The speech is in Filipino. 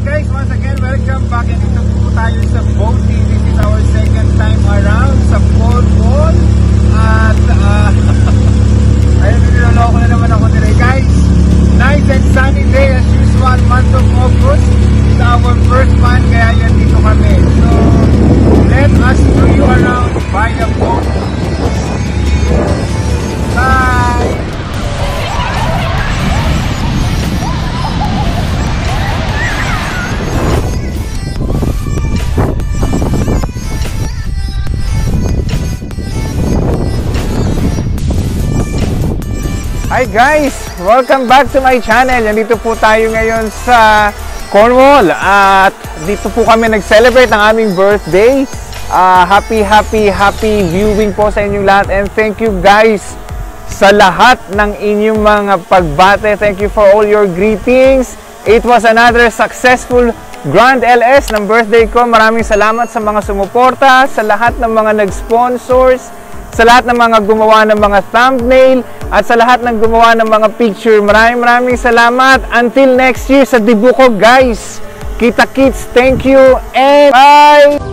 guys, once again, welcome back. And ito po tayo sa boating. This is our second time around sa Cornwall. At ayun, niloloko na naman ako nila guys. Nice and sunny day as usual. Month of August is our first month, kaya yan dito kami. So let us do you around by the boat. Bye! Hi guys! Welcome back to my channel. Nandito po tayo ngayon sa Cornwall at dito po kami nag-celebrate ng aming birthday. Happy viewing po sa inyong lahat, and thank you guys sa lahat ng inyong mga pagbate. Thank you for all your greetings. It was another successful Grand LS ng birthday ko. Maraming salamat sa mga sumuporta, sa lahat ng mga nag-sponsors, sa lahat ng mga gumawa ng mga thumbnail, at sa lahat ng gumawa ng mga picture. Maraming salamat. Until next year sa debut ko guys. Kita kits, thank you and bye!